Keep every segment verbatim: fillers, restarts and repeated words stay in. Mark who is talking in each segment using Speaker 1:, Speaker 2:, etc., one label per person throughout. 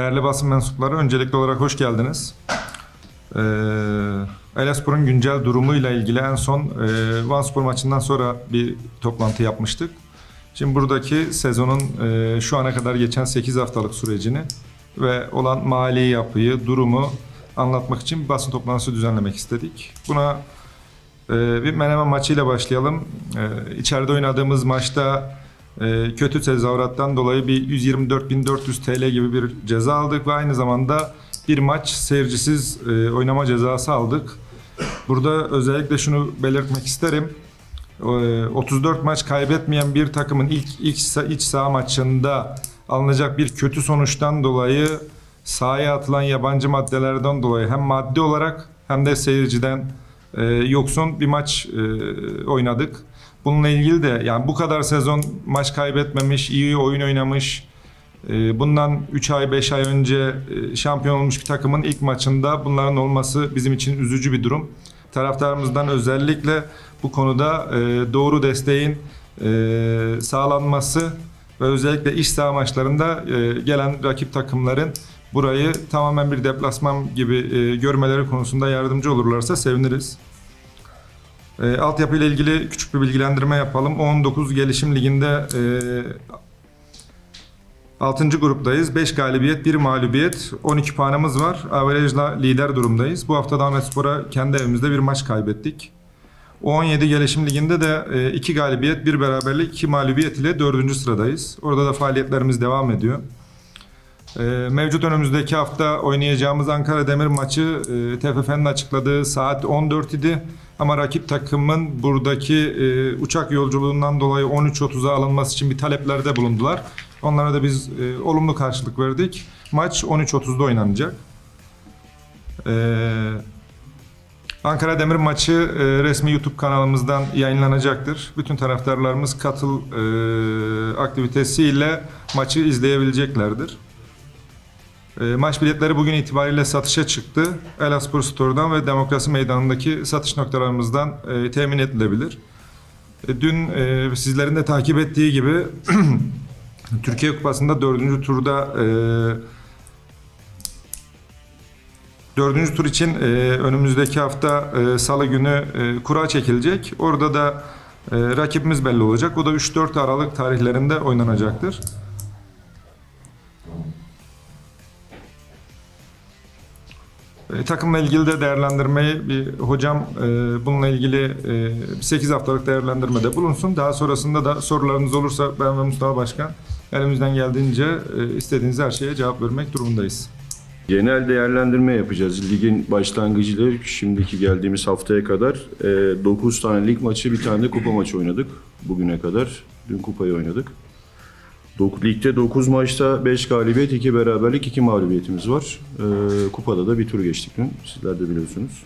Speaker 1: Değerli basın mensupları, öncelikli olarak hoş geldiniz. Ee, Elazığspor'un güncel durumuyla ilgili en son e, Vanspor maçından sonra bir toplantı yapmıştık. Şimdi buradaki sezonun e, şu ana kadar geçen sekiz haftalık sürecini ve olan mali yapıyı, durumu anlatmak için bir basın toplantısı düzenlemek istedik. Buna e, bir Menemen maçıyla başlayalım. E, içeride oynadığımız maçta e, kötü tezahürattan dolayı bir yüz yirmi dört bin dört yüz T L gibi bir ceza aldık ve aynı zamanda bir maç seyircisiz e, oynama cezası aldık. Burada özellikle şunu belirtmek isterim. otuz dört maç kaybetmeyen bir takımın ilk, ilk iç saha maçında alınacak bir kötü sonuçtan dolayı sahaya atılan yabancı maddelerden dolayı hem maddi olarak hem de seyirciden e, yoksun bir maç e, oynadık. Bununla ilgili de yani bu kadar sezon maç kaybetmemiş, iyi oyun oynamış, e, bundan üç ay beş ay önce e, şampiyon olmuş bir takımın ilk maçında bunların olması bizim için üzücü bir durum. Taraftarımızdan özellikle bu konuda e, doğru desteğin e, sağlanması ve özellikle iç saha maçlarında e, gelen rakip takımların burayı tamamen bir deplasman gibi e, görmeleri konusunda yardımcı olurlarsa seviniriz. E, altyapı ile ilgili küçük bir bilgilendirme yapalım. on dokuz Gelişim Ligi'nde e, altıncı gruptayız. beş galibiyet, bir mağlubiyet, on iki puanımız var. Averajla lider durumdayız. Bu hafta da Ahmetspor'a kendi evimizde bir maç kaybettik. on yedi Gelişim Ligi'nde de iki galibiyet, bir beraberlik, iki mağlubiyet ile dördüncü sıradayız. Orada da faaliyetlerimiz devam ediyor. Mevcut önümüzdeki hafta oynayacağımız Ankara Demir maçı T F F'nin açıkladığı saat on dört idi. Ama rakip takımın buradaki uçak yolculuğundan dolayı on üç otuza alınması için bir taleplerde bulundular. Onlara da biz e, olumlu karşılık verdik. Maç on üç otuzda oynanacak. Ee, Ankara Demir maçı e, resmi YouTube kanalımızdan yayınlanacaktır. Bütün taraftarlarımız katıl e, aktivitesiyle maçı izleyebileceklerdir. E, maç biletleri bugün itibariyle satışa çıktı. Elazığspor Store'dan ve Demokrasi Meydanı'ndaki satış noktalarımızdan e, temin edilebilir. E, dün e, sizlerin de takip ettiği gibi Türkiye Kupası'nda dördüncü turda e, dördüncü tur için e, önümüzdeki hafta e, Salı günü e, kura çekilecek. Orada da e, rakibimiz belli olacak. O da üç dört Aralık tarihlerinde oynanacaktır. E, takımla ilgili de değerlendirmeyi bir hocam e, bununla ilgili e, sekiz haftalık değerlendirmede bulunsun. Daha sonrasında da sorularınız olursa ben ve Mustafa Başkan elimizden geldiğince e, istediğiniz her şeye cevap vermek durumundayız.
Speaker 2: Genel değerlendirme yapacağız. Ligin başlangıcıyla şimdiki geldiğimiz haftaya kadar e, dokuz tane lig maçı, bir tane de kupa maçı oynadık bugüne kadar. Dün kupayı oynadık. Ligde dokuz maçta beş galibiyet, iki beraberlik, iki mağlubiyetimiz var. E, kupada da bir tur geçtik dün. Sizler de biliyorsunuz.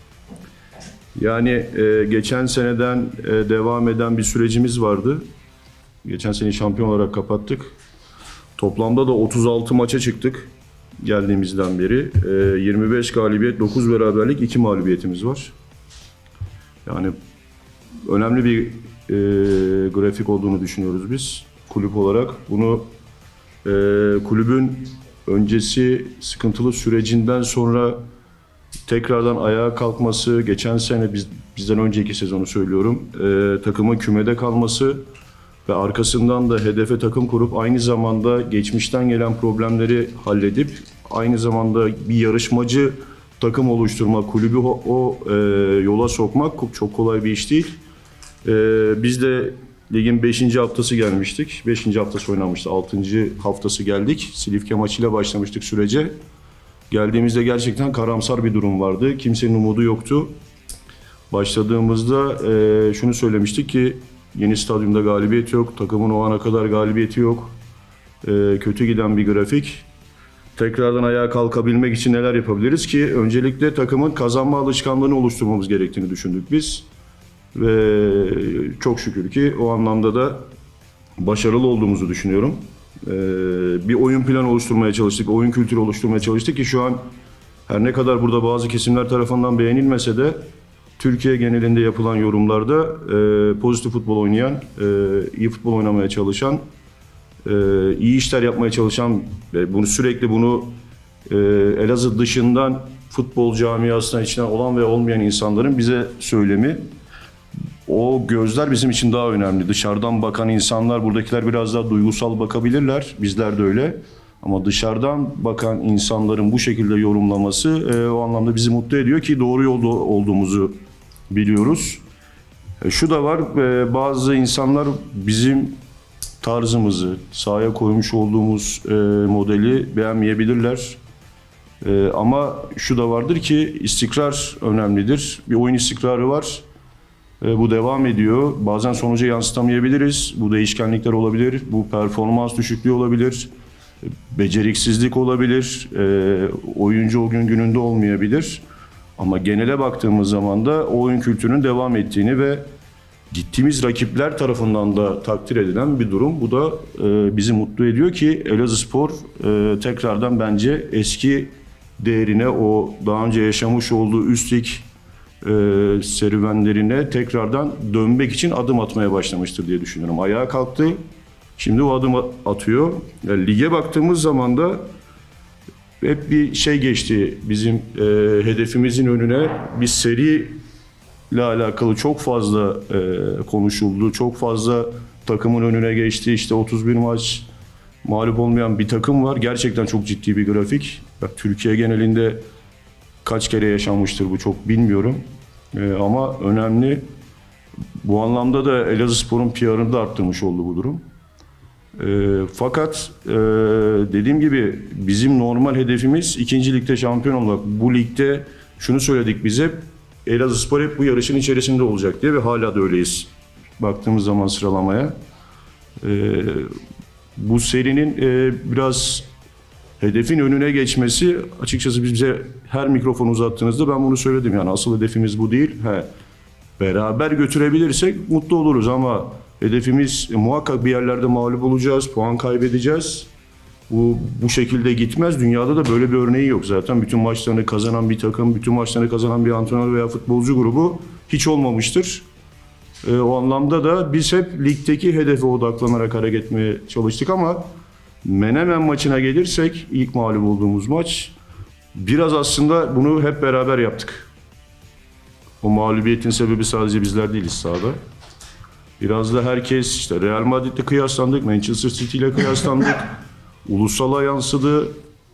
Speaker 2: Yani e, geçen seneden e, devam eden bir sürecimiz vardı. Geçen sene şampiyon olarak kapattık. Toplamda da otuz altı maça çıktık geldiğimizden beri. E, yirmi beş galibiyet, dokuz beraberlik, iki mağlubiyetimiz var. Yani önemli bir e, grafik olduğunu düşünüyoruz biz kulüp olarak. Bunu e, kulübün öncesi sıkıntılı sürecinden sonra tekrardan ayağa kalkması, geçen sene biz, bizden önceki sezonu söylüyorum, e, takımın kümede kalması ve arkasından da hedefe takım kurup aynı zamanda geçmişten gelen problemleri halledip aynı zamanda bir yarışmacı takım oluşturmak, kulübü o, o e, yola sokmak çok kolay bir iş değil. E, biz de ligin beşinci haftası gelmiştik. beşinci haftası oynanmıştı. altıncı haftası geldik. Silifke maçıyla başlamıştık sürece. Geldiğimizde gerçekten karamsar bir durum vardı. Kimsenin umudu yoktu. Başladığımızda e, şunu söylemiştik ki yeni stadyumda galibiyet yok. Takımın o ana kadar galibiyeti yok. E, kötü giden bir grafik. Tekrardan ayağa kalkabilmek için neler yapabiliriz ki? Öncelikle takımın kazanma alışkanlığını oluşturmamız gerektiğini düşündük biz. Ve çok şükür ki o anlamda da başarılı olduğumuzu düşünüyorum. Ee, bir oyun planı oluşturmaya çalıştık, oyun kültürü oluşturmaya çalıştık ki şu an her ne kadar burada bazı kesimler tarafından beğenilmese de Türkiye genelinde yapılan yorumlarda e, pozitif futbol oynayan, e, iyi futbol oynamaya çalışan e, iyi işler yapmaya çalışan ve bunu sürekli bunu e, Elazığ dışından futbol camiasına içine olan ve olmayan insanların bize söylemi, o gözler bizim için daha önemli. Dışarıdan bakan insanlar, buradakiler biraz daha duygusal bakabilirler, bizler de öyle. Ama dışarıdan bakan insanların bu şekilde yorumlaması e, o anlamda bizi mutlu ediyor ki doğru yolda olduğumuzu biliyoruz. E, şu da var, e, bazı insanlar bizim tarzımızı, sahaya koymuş olduğumuz e, modeli beğenmeyebilirler. E, ama şu da vardır ki istikrar önemlidir. Bir oyun istikrarı var. E, bu devam ediyor. Bazen sonuca yansıtamayabiliriz. Bu değişkenlikler olabilir. Bu performans düşüklüğü olabilir. Beceriksizlik olabilir. E, oyuncu o gün gününde olmayabilir. Ama genele baktığımız zaman da o oyun kültürünün devam ettiğini ve gittiğimiz rakipler tarafından da takdir edilen bir durum. Bu da e, bizi mutlu ediyor ki Elazığspor e, tekrardan bence eski değerine, o daha önce yaşamış olduğu üst lig e, serüvenlerine tekrardan dönmek için adım atmaya başlamıştır diye düşünüyorum. Ayağa kalktı, şimdi o adım atıyor. Yani lige baktığımız zaman da hep bir şey geçti bizim e, hedefimizin önüne. Bir seri ile alakalı çok fazla e, konuşuldu. Çok fazla takımın önüne geçti. İşte otuz bir maç mağlup olmayan bir takım var. Gerçekten çok ciddi bir grafik. Ya, Türkiye genelinde kaç kere yaşanmıştır bu çok bilmiyorum. E, ama önemli. Bu anlamda da Elazığspor'un P R'ını da arttırmış oldu bu durum. E, fakat e, dediğim gibi bizim normal hedefimiz ikinci ligde şampiyon olmak. Bu ligde şunu söyledik biz hep. Elazığspor hep bu yarışın içerisinde olacak diye ve hala da öyleyiz. Baktığımız zaman sıralamaya. Ee, bu serinin e, biraz hedefin önüne geçmesi, açıkçası bize her mikrofon uzattığınızda ben bunu söyledim. Yani asıl hedefimiz bu değil. He, beraber götürebilirsek mutlu oluruz ama hedefimiz e, muhakkak bir yerlerde mağlup olacağız, puan kaybedeceğiz. Bu, bu şekilde gitmez. Dünyada da böyle bir örneği yok zaten. Bütün maçlarını kazanan bir takım, bütün maçlarını kazanan bir antrenör veya futbolcu grubu hiç olmamıştır. Ee, o anlamda da biz hep ligdeki hedefe odaklanarak hareket etmeye çalıştık ama Menemen maçına gelirsek, ilk mağlup olduğumuz maç, biraz aslında bunu hep beraber yaptık. O mağlubiyetin sebebi sadece bizler değiliz sahada. Biraz da herkes, işte Real Madrid'le kıyaslandık, Manchester City ile kıyaslandık. Ulusala yansıdı.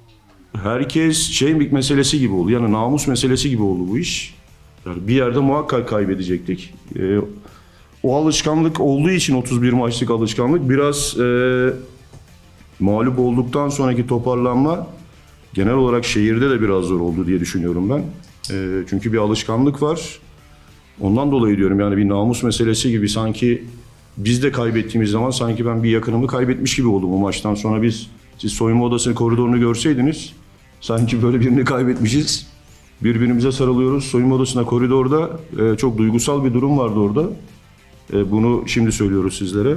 Speaker 2: Herkes şey meselesi gibi oldu. Yani namus meselesi gibi oldu bu iş. Yani bir yerde muhakkak kaybedecektik. Ee, o alışkanlık olduğu için otuz bir maçlık alışkanlık biraz e, mağlup olduktan sonraki toparlanma genel olarak şehirde de biraz zor oldu diye düşünüyorum ben. E, çünkü bir alışkanlık var. Ondan dolayı diyorum yani bir namus meselesi gibi, sanki biz de kaybettiğimiz zaman sanki ben bir yakınımı kaybetmiş gibi oldum bu maçtan sonra. Biz siz soyunma odasının koridorunu görseydiniz sanki böyle birini kaybetmişiz. Birbirimize sarılıyoruz. Soyunma odasında, koridorda e, çok duygusal bir durum vardı orada. E, bunu şimdi söylüyoruz sizlere.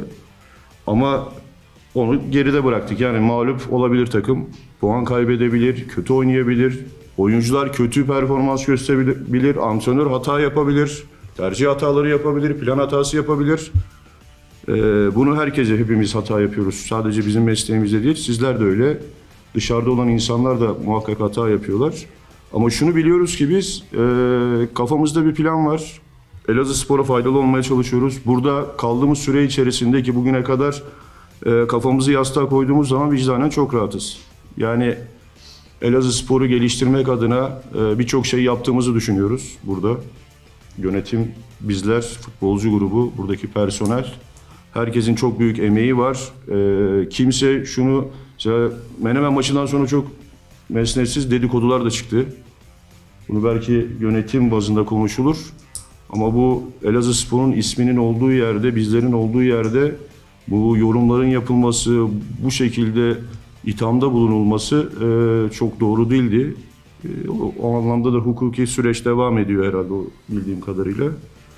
Speaker 2: Ama onu geride bıraktık. Yani mağlup olabilir takım. Puan kaybedebilir, kötü oynayabilir. Oyuncular kötü performans gösterebilir. Antrenör hata yapabilir. Tercih hataları yapabilir. Plan hatası yapabilir. Ee, bunu herkese, hepimiz hata yapıyoruz. Sadece bizim mesleğimizde değil, sizler de öyle. Dışarıda olan insanlar da muhakkak hata yapıyorlar. Ama şunu biliyoruz ki biz, e, kafamızda bir plan var. Elazığspor'a faydalı olmaya çalışıyoruz. Burada kaldığımız süre içerisinde ki bugüne kadar e, kafamızı yastığa koyduğumuz zaman vicdanen çok rahatız. Yani Elazığspor'u geliştirmek adına e, birçok şey yaptığımızı düşünüyoruz burada. Yönetim, bizler, futbolcu grubu, buradaki personel. Herkesin çok büyük emeği var. E, kimse şunu, mesela Menemen maçından sonra çok mesnetsiz dedikodular da çıktı. Bunu belki yönetim bazında konuşulur. Ama bu Elazığspor'un isminin olduğu yerde, bizlerin olduğu yerde bu yorumların yapılması, bu şekilde ithamda bulunulması e, çok doğru değildi. E, o, o anlamda da hukuki süreç devam ediyor herhalde, o bildiğim kadarıyla.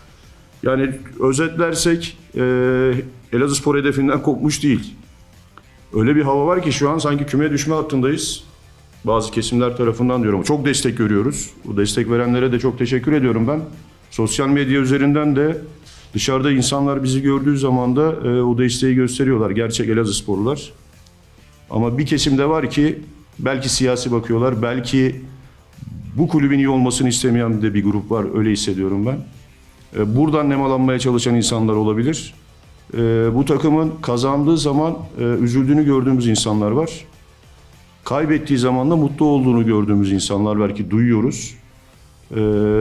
Speaker 2: Yani özetlersek e, Elazığspor hedefinden kopmuş değil. Öyle bir hava var ki şu an sanki küme düşme hattındayız. Bazı kesimler tarafından diyorum. Çok destek görüyoruz. Bu destek verenlere de çok teşekkür ediyorum ben. Sosyal medya üzerinden de Dışarıda insanlar bizi gördüğü zaman da e, o desteği gösteriyorlar. Gerçek Elazığsporlular. Ama bir kesim de var ki belki siyasi bakıyorlar, belki bu kulübün iyi olmasını istemeyen de bir grup var. Öyle hissediyorum ben. E, buradan nemalanmaya çalışan insanlar olabilir. E, bu takımın kazandığı zaman e, üzüldüğünü gördüğümüz insanlar var. Kaybettiği zaman da mutlu olduğunu gördüğümüz insanlar belki duyuyoruz. E,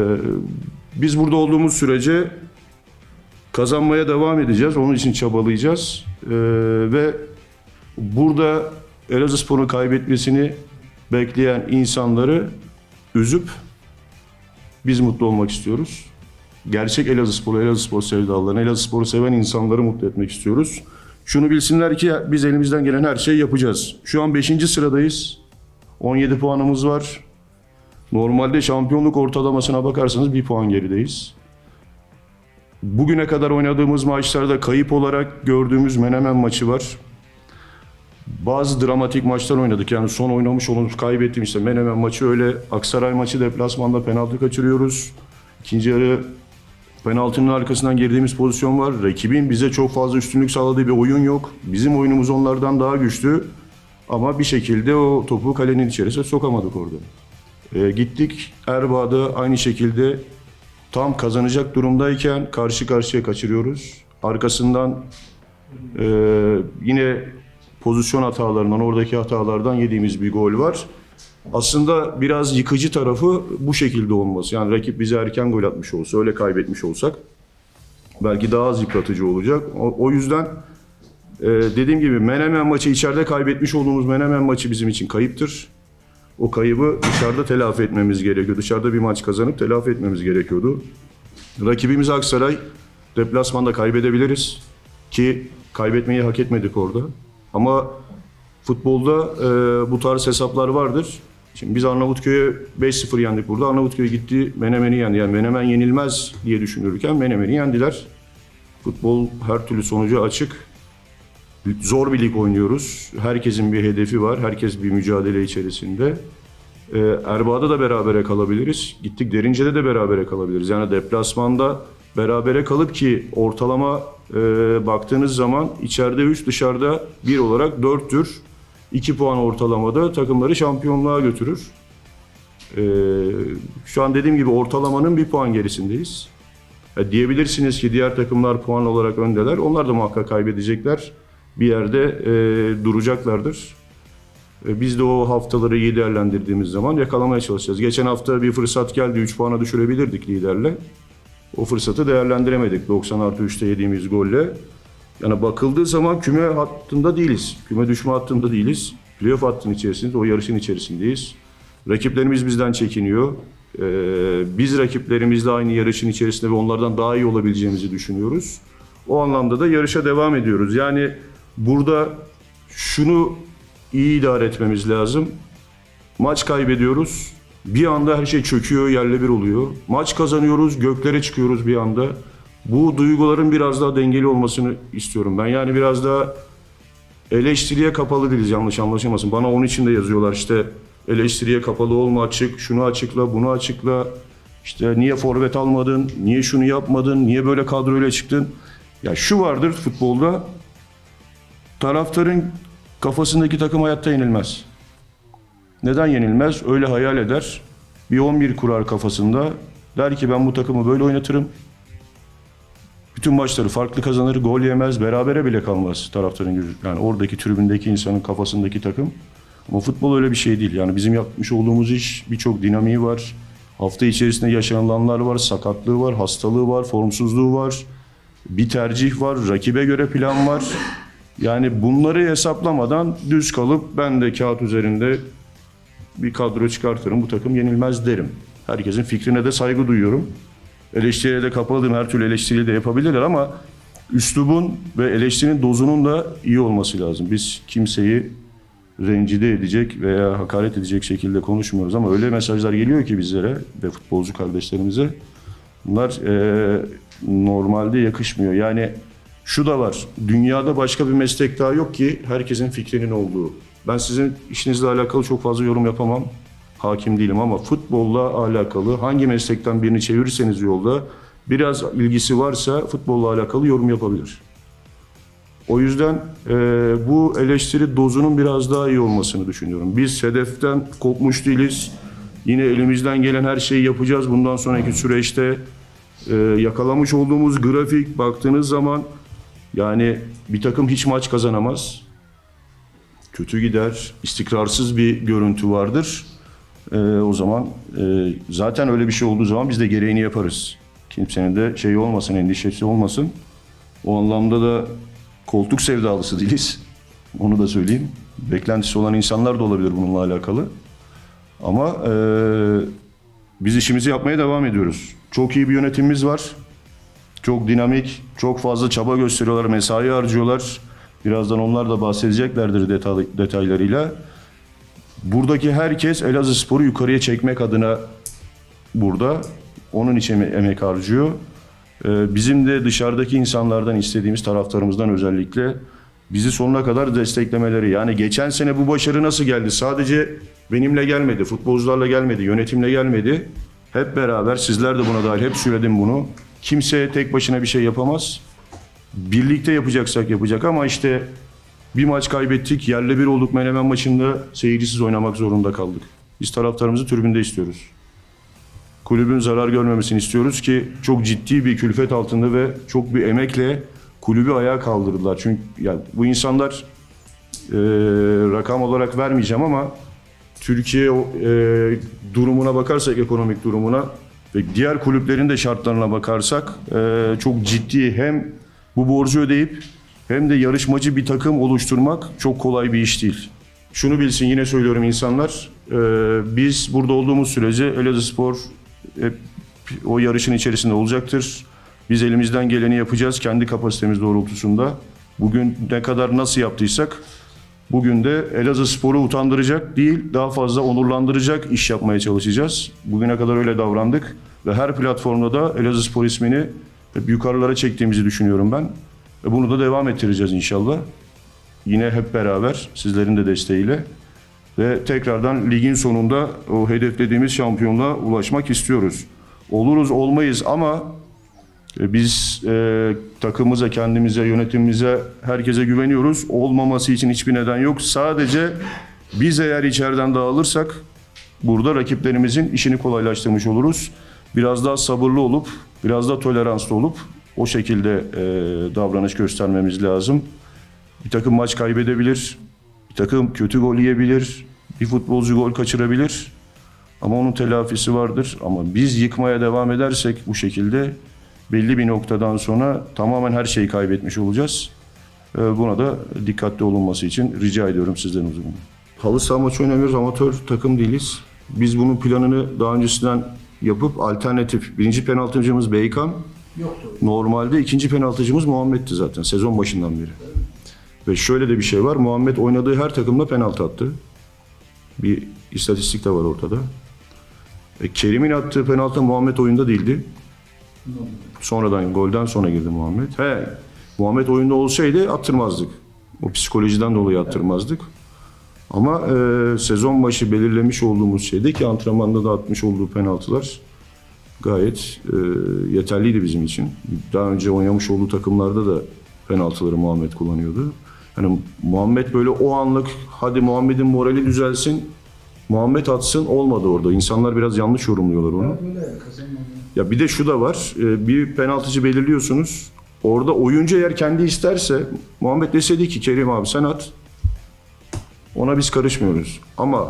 Speaker 2: biz burada olduğumuz sürece kazanmaya devam edeceğiz. Onun için çabalayacağız. E, ve burada Elazığspor'un kaybetmesini bekleyen insanları üzüp biz mutlu olmak istiyoruz. Gerçek Elazığspor'u, Elazığspor sevdalarını, Elazığspor'u seven insanları mutlu etmek istiyoruz. Şunu bilsinler ki biz elimizden gelen her şeyi yapacağız. Şu an beşinci sıradayız. on yedi puanımız var. Normalde şampiyonluk ortalamasına bakarsanız bir puan gerideyiz. Bugüne kadar oynadığımız maçlarda kayıp olarak gördüğümüz Menemen maçı var. Bazı dramatik maçlar oynadık. Yani son oynamış olduğumuz, kaybettiğim işte Menemen maçı öyle. Aksaray maçı deplasmanda penaltı kaçırıyoruz. İkinci yarı penaltının arkasından girdiğimiz pozisyon var. Rakibin bize çok fazla üstünlük sağladığı bir oyun yok. Bizim oyunumuz onlardan daha güçlü. Ama bir şekilde o topu kalenin içerisine sokamadık orada. E, gittik Erbaa'da aynı şekilde tam kazanacak durumdayken karşı karşıya kaçırıyoruz. Arkasından e, yine pozisyon hatalarından, oradaki hatalardan yediğimiz bir gol var. Aslında biraz yıkıcı tarafı bu şekilde olması. Yani rakip bize erken gol atmış olsa, öyle kaybetmiş olsak belki daha az yıpratıcı olacak. O, o yüzden e, dediğim gibi Menemen maçı, içeride kaybetmiş olduğumuz Menemen maçı bizim için kayıptır. O kaybı dışarıda telafi etmemiz gerekiyor. Dışarıda bir maç kazanıp telafi etmemiz gerekiyordu. Rakibimiz Aksaray, deplasmanda kaybedebiliriz ki kaybetmeyi hak etmedik orada. Ama futbolda e, bu tarz hesaplar vardır. Şimdi biz Arnavutköy'e beş sıfır yendik burada. Arnavutköy gitti Menemen'i yendi. Yani Menemen yenilmez diye düşünürken Menemen'i yendiler. Futbol her türlü sonuca açık. Zor bir lig oynuyoruz. Herkesin bir hedefi var. Herkes bir mücadele içerisinde. E, Erbaa'da da berabere kalabiliriz. Gittik Derince'de de berabere kalabiliriz. Yani deplasmanda berabere kalıp ki ortalama e, baktığınız zaman içeride üç, dışarıda bir olarak dörttür. iki puan ortalamada takımları şampiyonluğa götürür. E, şu an dediğim gibi ortalamanın bir puan gerisindeyiz. E, diyebilirsiniz ki diğer takımlar puan olarak öndeler. Onlar da muhakkak kaybedecekler. Bir yerde e, duracaklardır. E, biz de o haftaları iyi değerlendirdiğimiz zaman yakalamaya çalışacağız. Geçen hafta bir fırsat geldi. üç puana düşürebilirdik liderle. O fırsatı değerlendiremedik doksan artı üçte yediğimiz golle. Yani bakıldığı zaman küme hattında değiliz. Küme düşme hattında değiliz. Playoff hattının içerisindeyiz. O yarışın içerisindeyiz. Rakiplerimiz bizden çekiniyor. Ee, biz rakiplerimizle aynı yarışın içerisinde ve onlardan daha iyi olabileceğimizi düşünüyoruz. O anlamda da yarışa devam ediyoruz. Yani burada şunu iyi idare etmemiz lazım. Maç kaybediyoruz. Bir anda her şey çöküyor, yerle bir oluyor. Maç kazanıyoruz, göklere çıkıyoruz bir anda. Bu duyguların biraz daha dengeli olmasını istiyorum ben. Yani biraz daha eleştiriye kapalı değiliz, yanlış anlaşılmasın. Bana onun için de yazıyorlar işte eleştiriye kapalı olma, açık, şunu açıkla, bunu açıkla. İşte niye forvet almadın, niye şunu yapmadın, niye böyle kadroyla çıktın. Ya şu vardır futbolda, taraftarın kafasındaki takım hayatta yenilmez. Neden yenilmez? Öyle hayal eder. Bir on bir kurar kafasında. Der ki ben bu takımı böyle oynatırım. Bütün maçları farklı kazanır, gol yemez, berabere bile kalmaz taraftarın gözü. Yani oradaki tribündeki insanın kafasındaki takım. Ama futbol öyle bir şey değil. Yani bizim yapmış olduğumuz iş birçok dinamiği var. Hafta içerisinde yaşananlar var, sakatlığı var, hastalığı var, formsuzluğu var. Bir tercih var, rakibe göre plan var. Yani bunları hesaplamadan düz kalıp ben de kağıt üzerinde bir kadro çıkartırım, bu takım yenilmez derim. Herkesin fikrine de saygı duyuyorum. Eleştiriye de kapalıyım, her türlü eleştiriyi de yapabilirler ama üslubun ve eleştirinin dozunun da iyi olması lazım. Biz kimseyi rencide edecek veya hakaret edecek şekilde konuşmuyoruz ama öyle mesajlar geliyor ki bizlere ve futbolcu kardeşlerimize. Bunlar e, normalde yakışmıyor. Yani şu da var, dünyada başka bir meslek daha yok ki herkesin fikrinin olduğu. Ben sizin işinizle alakalı çok fazla yorum yapamam, hakim değilim ama futbolla alakalı hangi meslekten birini çevirirseniz yolda biraz ilgisi varsa futbolla alakalı yorum yapabilir. O yüzden e, bu eleştiri dozunun biraz daha iyi olmasını düşünüyorum. Biz hedeften kopmuş değiliz. Yine elimizden gelen her şeyi yapacağız. Bundan sonraki süreçte e, yakalamış olduğumuz grafik baktığınız zaman yani bir takım hiç maç kazanamaz. Kötü gider, istikrarsız bir görüntü vardır. E, o zaman e, zaten öyle bir şey olduğu zaman biz de gereğini yaparız. Kimsenin de şey olmasın, endişesi olmasın. O anlamda da koltuk sevdalısı değiliz. Onu da söyleyeyim. Beklentisi olan insanlar da olabilir bununla alakalı. Ama e, biz işimizi yapmaya devam ediyoruz. Çok iyi bir yönetimimiz var. Çok dinamik, çok fazla çaba gösteriyorlar, mesai harcıyorlar. Birazdan onlar da bahsedeceklerdir detay, detaylarıyla. Buradaki herkes Elazığspor'u yukarıya çekmek adına burada. Onun için emek harcıyor. Bizim de dışarıdaki insanlardan istediğimiz, taraftarımızdan özellikle bizi sonuna kadar desteklemeleri. Yani geçen sene bu başarı nasıl geldi? Sadece benimle gelmedi, futbolcularla gelmedi, yönetimle gelmedi. Hep beraber, sizler de buna dahil, hep söyledim bunu. Kimse tek başına bir şey yapamaz. Birlikte yapacaksak yapacak ama işte bir maç kaybettik, yerle bir olduk Menemen maçında seyircisiz oynamak zorunda kaldık. Biz taraftarımızı tribünde istiyoruz. Kulübün zarar görmemesini istiyoruz ki çok ciddi bir külfet altında ve çok bir emekle kulübü ayağa kaldırdılar. Çünkü yani bu insanlar e, rakam olarak vermeyeceğim ama Türkiye e, durumuna bakarsak, ekonomik durumuna ve diğer kulüplerin de şartlarına bakarsak e, çok ciddi hem bu borcu ödeyip hem de yarışmacı bir takım oluşturmak çok kolay bir iş değil. Şunu bilsin, yine söylüyorum insanlar, e, biz burada olduğumuz sürece Elazığspor hep o yarışın içerisinde olacaktır. Biz elimizden geleni yapacağız kendi kapasitemiz doğrultusunda. Bugün ne kadar nasıl yaptıysak bugün de Elazığspor'u utandıracak değil, daha fazla onurlandıracak iş yapmaya çalışacağız. Bugüne kadar öyle davrandık ve her platformda da Elazığspor ismini hep yukarılara çektiğimizi düşünüyorum ben. Ve bunu da devam ettireceğiz inşallah. Yine hep beraber sizlerin de desteğiyle. Ve tekrardan ligin sonunda o hedeflediğimiz şampiyonluğa ulaşmak istiyoruz. Oluruz olmayız ama biz e, takımımıza, kendimize, yönetimimize, herkese güveniyoruz. Olmaması için hiçbir neden yok. Sadece biz eğer içeriden dağılırsak burada rakiplerimizin işini kolaylaştırmış oluruz. Biraz daha sabırlı olup, biraz daha toleranslı olup o şekilde e, davranış göstermemiz lazım. Bir takım maç kaybedebilir, bir takım kötü gol yiyebilir, bir futbolcu gol kaçırabilir. Ama onun telafisi vardır. Ama biz yıkmaya devam edersek bu şekilde belli bir noktadan sonra tamamen her şeyi kaybetmiş olacağız. Buna da dikkatli olunması için rica ediyorum sizden huzurunda. Halı saha maçı oynamıyoruz, amatör takım değiliz. Biz bunun planını daha öncesinden yapıp alternatif, birinci penaltıcımız Beykan. Yoktu. Normalde ikinci penaltıcımız Muhammed'ti zaten sezon başından beri. Evet. Ve şöyle de bir şey var, Muhammed oynadığı her takımda penaltı attı. Bir istatistik de var ortada. E, Kerim'in attığı penaltı Muhammed oyunda değildi. Sonradan, golden sonra girdi Muhammed. He, Muhammed oyunda olsaydı attırmazdık. O psikolojiden dolayı attırmazdık. Ama e, sezon başı belirlemiş olduğumuz şeyde ki antrenmanda da atmış olduğu penaltılar gayet e, yeterliydi bizim için. Daha önce oynamış olduğu takımlarda da penaltıları Muhammed kullanıyordu. Yani Muhammed böyle o anlık hadi Muhammed'in morali düzelsin, Muhammed atsın olmadı orada. İnsanlar biraz yanlış yorumluyorlar onu. Ya bir de şu da var. Bir penaltıcı belirliyorsunuz. Orada oyuncu eğer kendi isterse Muhammed deseydi ki Kerim abi sen at. Ona biz karışmıyoruz. Ama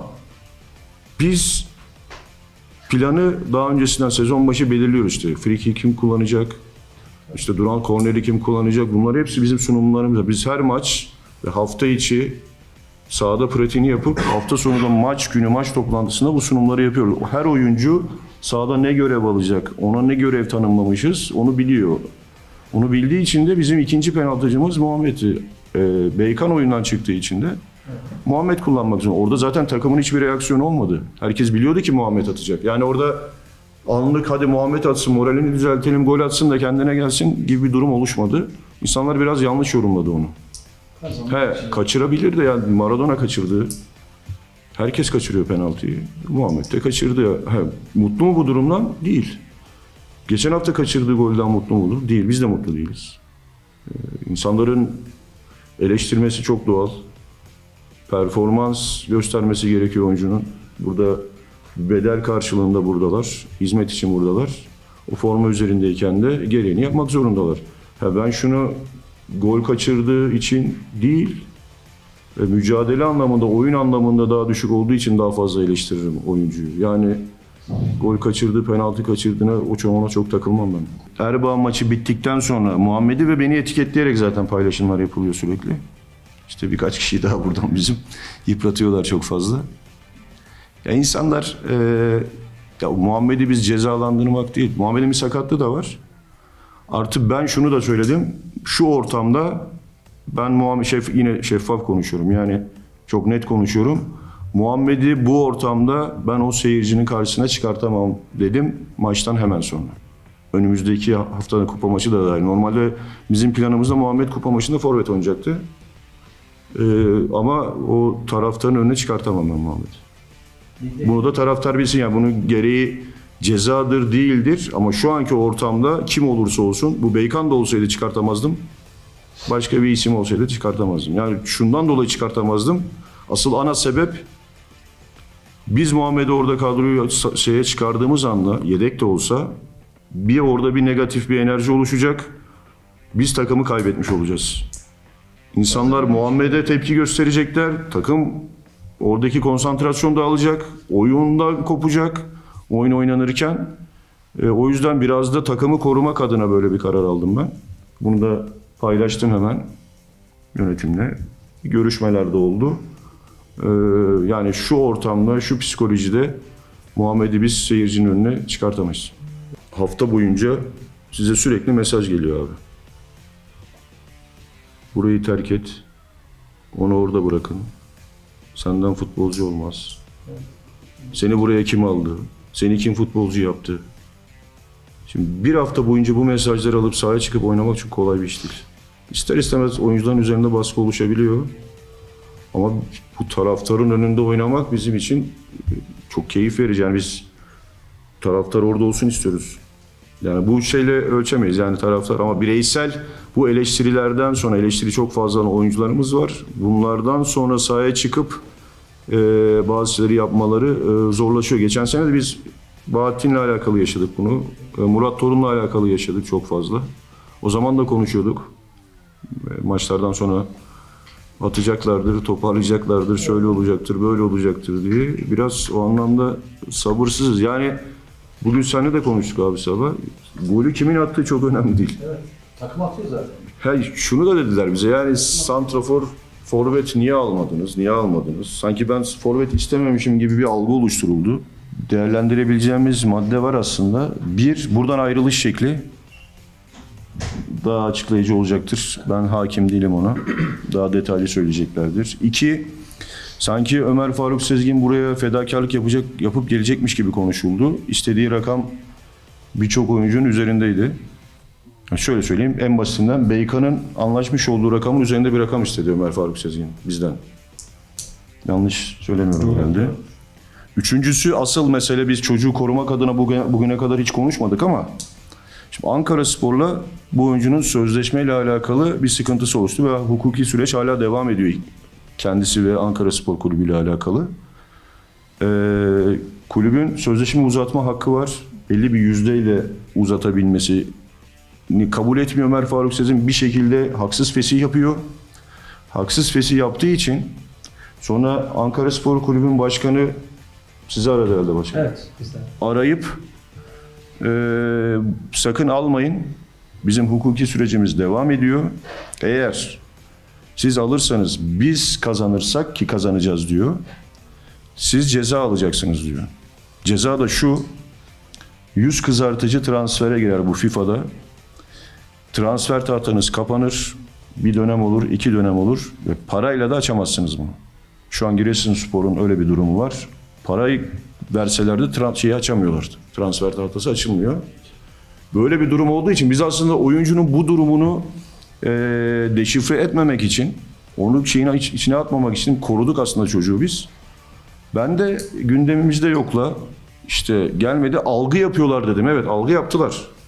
Speaker 2: biz planı daha öncesinden sezon başı belirliyoruz işte. Free kick kim kullanacak? İşte duran korneri kim kullanacak? Bunlar hepsi bizim sunumlarımızda. Biz her maç ve hafta içi sahada pratiğini yapıp hafta sonunda maç günü, maç toplantısında bu sunumları yapıyoruz. Her oyuncu sahada ne görev alacak, ona ne görev tanımlamışız onu biliyor. Onu bildiği için de bizim ikinci penaltıcımız Muhammed'i. E, Beykan oyundan çıktığı için de Muhammed kullanmak zorunda. Orada zaten takımın hiçbir reaksiyonu olmadı. Herkes biliyordu ki Muhammed atacak. Yani orada anlık hadi Muhammed atsın, moralini düzeltelim, gol atsın da kendine gelsin gibi bir durum oluşmadı. İnsanlar biraz yanlış yorumladı onu. He, kaçırabilir de yani Maradona kaçırdı. Herkes kaçırıyor penaltıyı. Muhammed de kaçırdı. He, mutlu mu bu durumdan? Değil. geçen hafta kaçırdığı golden mutlu mudur? Değil. Biz de mutlu değiliz. Ee, insanların eleştirmesi çok doğal. Performans göstermesi gerekiyor oyuncunun. Burada bedel karşılığında buradalar. Hizmet için buradalar. O forma üzerindeyken de gereğini yapmak zorundalar. Ha ben şunu gol kaçırdığı için değil, ve mücadele anlamında, oyun anlamında daha düşük olduğu için daha fazla eleştiririm oyuncuyu. Yani gol kaçırdı, penaltı kaçırdığına o çoğuna çok takılmam ben. Erbaa maçı bittikten sonra Muhammed'i ve beni etiketleyerek zaten paylaşımlar yapılıyor sürekli. İşte birkaç kişiyi daha buradan bizim yıpratıyorlar çok fazla. Ya insanlar, e, ya Muhammed'i biz cezalandırmak değil, Muhammed'in bir sakatlığı da var. Artı ben şunu da söyledim, şu ortamda ben Muhammed şef, yine şeffaf konuşuyorum, yani çok net konuşuyorum. Muhammed'i bu ortamda ben o seyircinin karşısına çıkartamam dedim maçtan hemen sonra. Önümüzdeki haftada kupa maçı da dahil. Normalde bizim planımızda Muhammed kupa maçında forvet oynayacaktı. Ee, ama o taraftarın önüne çıkartamam ben Muhammed'i. Bunu da taraftar bilsin, yani bunun gereği cezadır değildir ama şu anki ortamda kim olursa olsun, bu Beykan da olsaydı çıkartamazdım. Başka bir isim olsaydı çıkartamazdım. Yani şundan dolayı çıkartamazdım. Asıl ana sebep, biz Muhammed'i orada kadroyu şeye çıkardığımız anda, yedek de olsa, bir orada bir negatif bir enerji oluşacak. Biz takımı kaybetmiş olacağız. İnsanlar Muhammed'e tepki gösterecekler. Takım oradaki konsantrasyon dağılacak. Oyundan kopacak. Oyun oynanırken. E, o yüzden biraz da takımı korumak adına böyle bir karar aldım ben. Bunu da paylaştım hemen yönetimle. Görüşmeler de oldu. E, yani şu ortamda, şu psikolojide Muhammed'i biz seyircinin önüne çıkartamayız. Hafta boyunca size sürekli mesaj geliyor abi. Burayı terk et. Onu orada bırakın. Senden futbolcu olmaz. Seni buraya kim aldı? Seni kim futbolcu yaptı? Şimdi bir hafta boyunca bu mesajları alıp sahaya çıkıp oynamak çok kolay bir iş değil. İster istemez oyuncuların üzerinde baskı oluşabiliyor. Ama bu taraftarın önünde oynamak bizim için çok keyif verici. Yani biz taraftar orada olsun istiyoruz. Yani bu şeyle ölçemeyiz yani taraftar, ama bireysel bu eleştirilerden sonra, eleştiri çok fazla oyuncularımız var. Bunlardan sonra sahaya çıkıp e, bazı şeyleri yapmaları e, zorlaşıyor. Geçen sene de biz Bahattin'le alakalı yaşadık bunu. E, Murat Torun'la alakalı yaşadık çok fazla. O zaman da konuşuyorduk. E, maçlardan sonra atacaklardır, toparlayacaklardır, şöyle olacaktır, böyle olacaktır diye. Biraz o anlamda sabırsızız. Yani bugün seninle de konuştuk abi sabah. Golü kimin attığı çok önemli değil.
Speaker 3: Evet, takım atıyor zaten.
Speaker 2: Hey, şunu da dediler bize, yani santrafor, forvet niye almadınız, niye almadınız? Sanki ben forvet istememişim gibi bir algı oluşturuldu. Değerlendirebileceğimiz madde var aslında. Bir, buradan ayrılış şekli daha açıklayıcı olacaktır. Ben hakim değilim ona. Daha detaylı söyleyeceklerdir. İki, sanki Ömer Faruk Sezgin buraya fedakarlık yapacak, yapıp gelecekmiş gibi konuşuldu. İstediği rakam birçok oyuncunun üzerindeydi. Şöyle söyleyeyim, en basitinden Beykan'ın anlaşmış olduğu rakamın üzerinde bir rakam istedi Ömer Faruk Sezgin bizden. Yanlış söylemiyorum herhalde. Üçüncüsü, asıl mesele, biz çocuğu korumak adına bugüne, bugüne kadar hiç konuşmadık ama şimdi Ankaraspor'la bu oyuncunun sözleşmeyle alakalı bir sıkıntısı oluştu ve hukuki süreç hala devam ediyor. Kendisi ve Ankaraspor Kulübü ile alakalı. Ee, kulübün sözleşme uzatma hakkı var. Belli bir yüzdeyle uzatabilmesi kabul etmiyor Ömer Faruk Sezgin. Bir şekilde haksız fesih yapıyor. Haksız fesih yaptığı için sonra Ankaraspor Kulübü'nün başkanı sizi aradı herhalde başkan.
Speaker 3: Evet, bizden.
Speaker 2: Arayıp e, sakın almayın. Bizim hukuki sürecimiz devam ediyor. Eğer siz alırsanız, biz kazanırsak, ki kazanacağız diyor, siz ceza alacaksınız diyor. Ceza da şu: yüz kızartıcı transfere girer bu FIFA'da. Transfer tahtanız kapanır. Bir dönem olur, iki dönem olur ve parayla da açamazsınız bunu. Şu an Giresunspor'un öyle bir durumu var. Parayı verseler de tra- şeyi açamıyorlar. Transfer tahtası açılmıyor. Böyle bir durum olduğu için biz aslında oyuncunun bu durumunu e, deşifre etmemek için, onu şeyine, içine atmamak için koruduk aslında çocuğu biz. Ben de gündemimizde yokla, işte gelmedi, algı yapıyorlar dedim. Evet, algı yaptılar.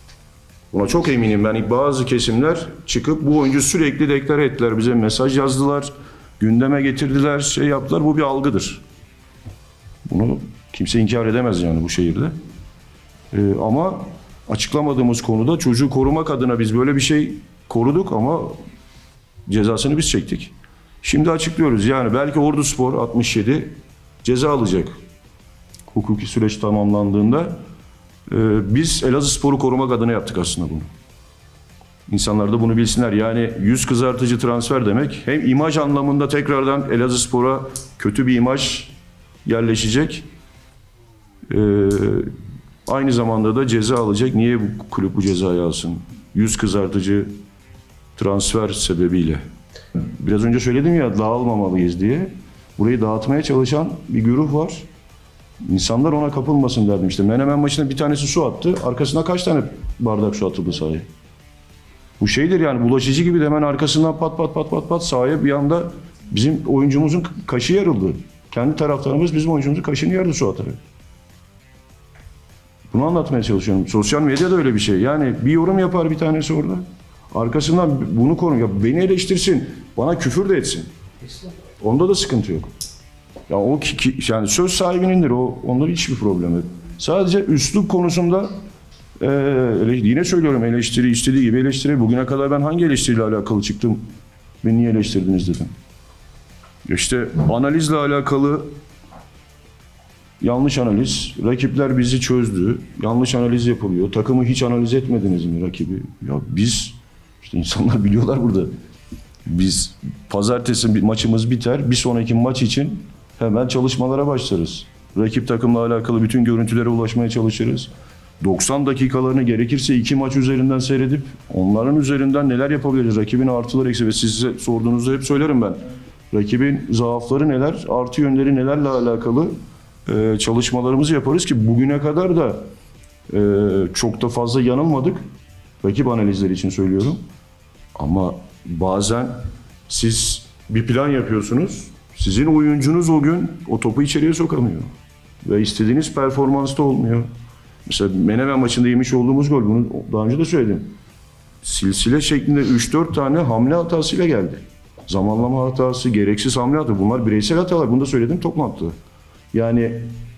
Speaker 2: Buna çok eminim. Ben bazı kesimler çıkıp bu oyuncu sürekli deklar ettiler. Bize mesaj yazdılar. Gündeme getirdiler. Şey yaptılar. Bu bir algıdır. Bunu kimse inkar edemez yani bu şehirde. Ee, ama açıklamadığımız konuda çocuğu korumak adına biz böyle bir şey koruduk ama cezasını biz çektik. Şimdi açıklıyoruz. Yani belki Orduspor altmış yedi ceza alacak. Hukuki süreç tamamlandığında e, biz Elazığspor'u korumak adına yaptık aslında bunu. İnsanlar da bunu bilsinler. Yani yüz kızartıcı transfer demek hem imaj anlamında tekrardan Elazığspor'a kötü bir imaj yerleşecek. E, aynı zamanda da ceza alacak. Niye bu kulüp bu cezayı alsın? Yüz kızartıcı transfer sebebiyle. Biraz önce söyledim ya dağılmamalıyız diye. Burayı dağıtmaya çalışan bir güruh var. İnsanlar ona kapılmasın derdim işte. Menemen maçında bir tanesi su attı. Arkasına kaç tane bardak su atıldı sahaya? Bu şeydir yani bulaşıcı gibi de hemen arkasından pat pat pat pat pat sahaya bir anda bizim oyuncumuzun kaşı yarıldı. Kendi taraftarımız bizim oyuncumuzun kaşını yardı su atarak. Bunu anlatmaya çalışıyorum. Sosyal medya da öyle bir şey. Yani bir yorum yapar bir tanesi orada. Arkasından bunu konu ya beni eleştirsin, bana küfür de etsin. Onda da sıkıntı yok. Ya o ki, ki, yani söz sahibinindir o, onda hiçbir problem yok. Sadece üslup konusunda e, yine söylüyorum eleştiri istediği gibi eleştiri. Bugüne kadar ben hangi eleştiriyle alakalı çıktım? Beni niye eleştirdiniz dedim. İşte analizle alakalı yanlış analiz. Rakipler bizi çözdü. Yanlış analiz yapılıyor. Takımı hiç analiz etmediniz mi rakibi? Ya biz işte insanlar biliyorlar burada. Biz pazartesi bir maçımız biter. Bir sonraki maç için hemen çalışmalara başlarız. Rakip takımla alakalı bütün görüntülere ulaşmaya çalışırız. doksan dakikalarını gerekirse iki maç üzerinden seyredip onların üzerinden neler yapabiliriz? Rakibin artıları eksi ve size sorduğunuzda hep söylerim ben. Rakibin zaafları neler, artı yönleri nelerle alakalı e, çalışmalarımızı yaparız ki bugüne kadar da e, çok da fazla yanılmadık. Rakip analizleri için söylüyorum. Ama bazen siz bir plan yapıyorsunuz. Sizin oyuncunuz o gün o topu içeriye sokamıyor. Ve istediğiniz performansta olmuyor. Mesela Menemen maçında yemiş olduğumuz gol, bunu daha önce de söyledim. Silsile şeklinde üç dört tane hamle hatasıyla geldi. Zamanlama hatası, gereksiz hamle hatası. Bunlar bireysel hatalar. Bunu da söyledim toplantıda. Yani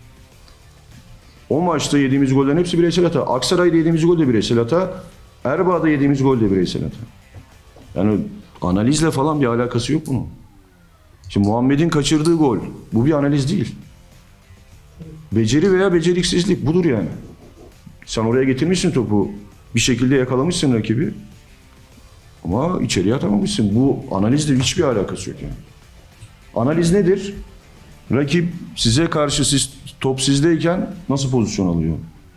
Speaker 2: o maçta yediğimiz gollerin hepsi bireysel hata. Aksaray'da yediğimiz gol de bireysel hata. Erbaa'da yediğimiz gol de bireysel hata. Yani analizle falan bir alakası yok bunun. Şimdi Muhammed'in kaçırdığı gol, bu bir analiz değil. Beceri veya beceriksizlik budur yani. Sen oraya getirmişsin topu, bir şekilde yakalamışsın rakibi. Ama içeriye atamamışsın. Bu analizle hiçbir alakası yok yani. Analiz nedir? Rakip size karşı siz, top sizdeyken nasıl pozisyon alıyor?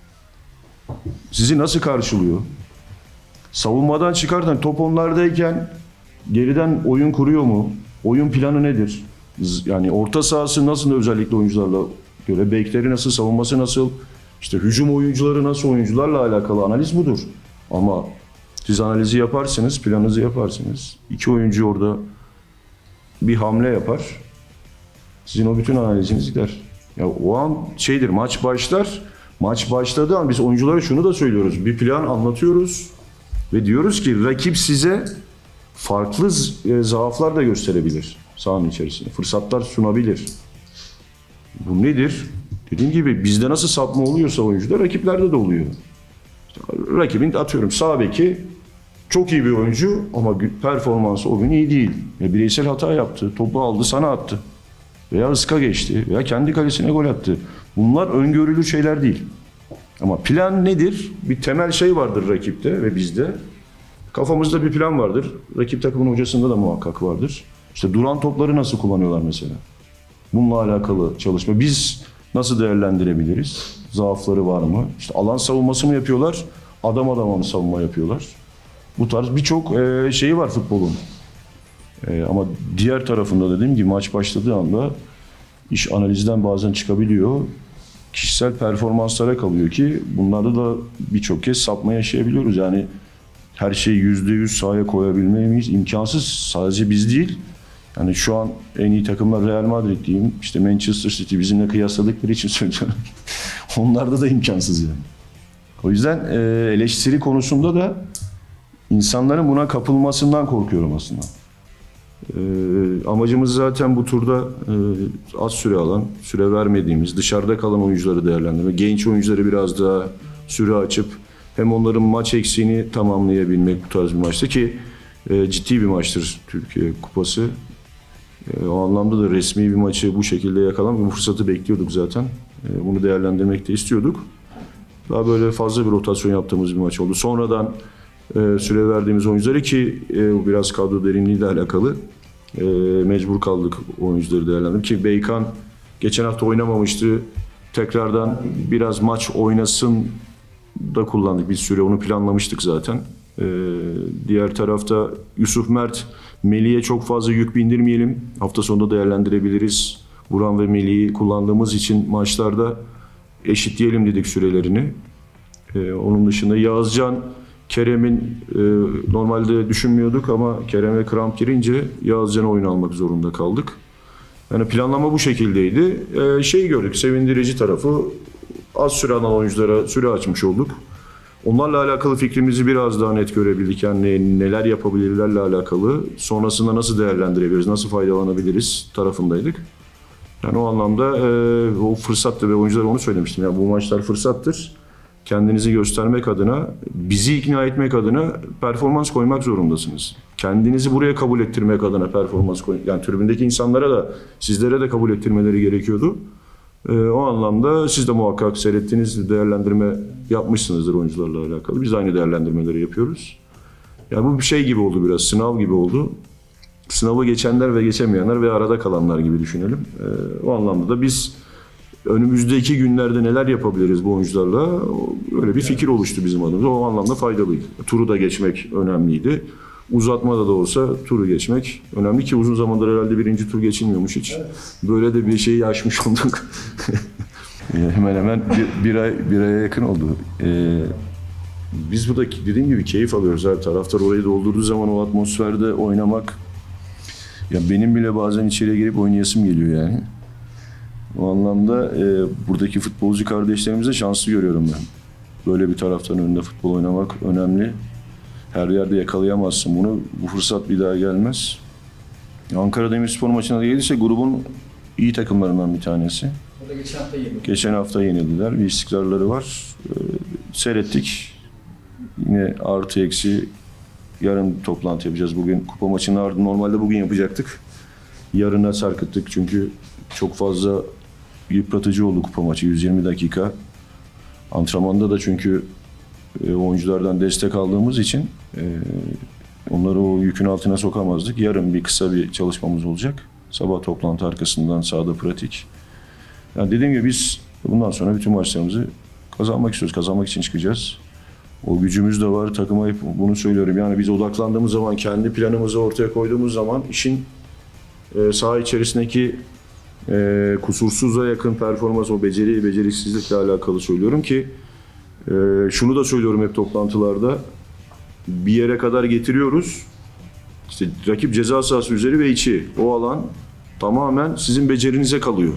Speaker 2: Sizi nasıl karşılıyor? Savunmadan çıkarken top onlardayken geriden oyun kuruyor mu? Oyun planı nedir? Yani orta sahası nasıl özellikle oyuncularla göre? Bekleri nasıl, savunması nasıl? İşte hücum oyuncuları nasıl oyuncularla alakalı analiz budur. Ama siz analizi yaparsınız, planınızı yaparsınız. İki oyuncu orada bir hamle yapar. Sizin o bütün analiziniz gider. Ya o an şeydir, maç başlar. Maç başladığı an biz oyunculara şunu da söylüyoruz. Bir plan anlatıyoruz ve diyoruz ki rakip size farklı zaaflar da gösterebilir sahanın içerisinde. Fırsatlar sunabilir. Bu nedir? Dediğim gibi bizde nasıl sapma oluyorsa oyuncuda rakiplerde de oluyor. İşte rakibin atıyorum sağ beki çok iyi bir oyuncu ama performansı o gün iyi değil. Ya bireysel hata yaptı, topu aldı sana attı. Veya ıska geçti veya kendi kalesine gol attı. Bunlar öngörülü şeyler değil. Ama plan nedir? Bir temel şey vardır rakipte ve bizde. Kafamızda bir plan vardır. Rakip takımın hocasında da muhakkak vardır. İşte duran topları nasıl kullanıyorlar mesela? Bununla alakalı çalışma. Biz nasıl değerlendirebiliriz? Zaafları var mı? İşte alan savunması mı yapıyorlar? Adam adama mı savunma yapıyorlar? Bu tarz birçok e, şeyi var futbolun. E, ama diğer tarafında dediğim gibi maç başladığı anda iş analizden bazen çıkabiliyor. Kişisel performanslara kalıyor ki bunlarda da birçok kez sapma yaşayabiliyoruz. Yani her şeyi yüzde yüz sahaya koyabilmeyiz. İmkansız. Sadece biz değil. Yani şu an en iyi takımlar Real Madrid diyeyim. İşte Manchester City bizimle kıyasladıkları için söylüyorum. Onlarda da imkansız yani. O yüzden e, eleştiri konusunda da insanların buna kapılmasından korkuyorum aslında. E, amacımız zaten bu turda e, az süre alan, süre vermediğimiz, dışarıda kalan oyuncuları değerlendirme, genç oyuncuları biraz daha süre açıp hem onların maç eksiğini tamamlayabilmek bu tarz bir maçta ki e, ciddi bir maçtır Türkiye Kupası. E, o anlamda da resmi bir maçı bu şekilde yakalamak, bu fırsatı bekliyorduk zaten. E, bunu değerlendirmek de istiyorduk. Daha böyle fazla bir rotasyon yaptığımız bir maç oldu. Sonradan e, süre verdiğimiz oyuncuları ki e, biraz kadro derinliğiyle alakalı e, mecbur kaldık oyuncuları değerlendirmek. Ki Beykan geçen hafta oynamamıştı. Tekrardan biraz maç oynasın da kullandık. Bir süre onu planlamıştık zaten. E, diğer tarafta Yusuf Mert, Melih'e çok fazla yük bindirmeyelim. Hafta sonunda değerlendirebiliriz. Vuran ve Melih'i kullandığımız için maçlarda eşitleyelim dedik sürelerini. Ee, onun dışında Yağızcan, Kerem'in e, normalde düşünmüyorduk ama Kerem'e kramp girince Yağızcan'a oyun almak zorunda kaldık. Yani planlama bu şekildeydi. Ee, şey gördük, sevindirici tarafı az süre alan oyunculara süre açmış olduk. Onlarla alakalı fikrimizi biraz daha net görebildik. Yani neler yapabilirlerle alakalı, sonrasında nasıl değerlendirebiliriz, nasıl faydalanabiliriz tarafındaydık. Yani o anlamda e, o fırsattı ve oyunculara onu söylemiştim. Yani bu maçlar fırsattır. Kendinizi göstermek adına, bizi ikna etmek adına performans koymak zorundasınız. Kendinizi buraya kabul ettirmek adına performans koy. Yani tribündeki insanlara da, sizlere de kabul ettirmeleri gerekiyordu. E, o anlamda siz de muhakkak seyrettiğiniz değerlendirme yapmışsınızdır oyuncularla alakalı. Biz aynı değerlendirmeleri yapıyoruz. Yani bu bir şey gibi oldu biraz, sınav gibi oldu. Sınavı geçenler ve geçemeyenler ve arada kalanlar gibi düşünelim. Ee, o anlamda da biz önümüzdeki günlerde neler yapabiliriz bu oyuncularla öyle bir fikir oluştu bizim adımıza. O anlamda faydalıydı. Turu da geçmek önemliydi. Uzatmada da olsa turu geçmek önemli ki uzun zamandır herhalde birinci tur geçilmiyormuş hiç. Evet. Böyle de bir şeyi aşmış olduk. hemen hemen bir, bir ay bir aya yakın oldu. Ee, biz burada dediğim gibi keyif alıyoruz. Her taraftar orayı doldurduğu zaman o atmosferde oynamak. Ya benim bile bazen içeriye girip oynayasım geliyor yani. O anlamda e, buradaki futbolcu kardeşlerimize şanslı görüyorum ben. Böyle bir taraftarın önünde futbol oynamak önemli. Her yerde yakalayamazsın bunu. Bu fırsat bir daha gelmez. Ankara Demirspor maçına da gelirse grubun iyi takımlarından bir tanesi.
Speaker 3: O da geçen hafta yenildi.
Speaker 2: Geçen hafta yenildiler. Bir istikrarları var. E, seyrettik. Yine artı eksi. Yarın toplantı yapacağız. Bugün kupa maçının ardından normalde bugün yapacaktık. Yarına sarkıttık çünkü çok fazla yıpratıcı oldu kupa maçı. yüz yirmi dakika. Antrenmanda da çünkü e, oyunculardan destek aldığımız için e, onları o yükün altına sokamazdık. Yarın bir kısa bir çalışmamız olacak. Sabah toplantı arkasından sahada pratik. Yani dediğim gibi biz bundan sonra bütün maçlarımızı kazanmak istiyoruz. Kazanmak için çıkacağız. O gücümüz de var. Takıma hep bunu söylüyorum. Yani biz odaklandığımız zaman, kendi planımızı ortaya koyduğumuz zaman işin e, saha içerisindeki e, kusursuza yakın performans, o beceri, beceriksizlikle alakalı söylüyorum ki e, şunu da söylüyorum hep toplantılarda. Bir yere kadar getiriyoruz. İşte rakip ceza sahası üzeri ve içi. O alan tamamen sizin becerinize kalıyor.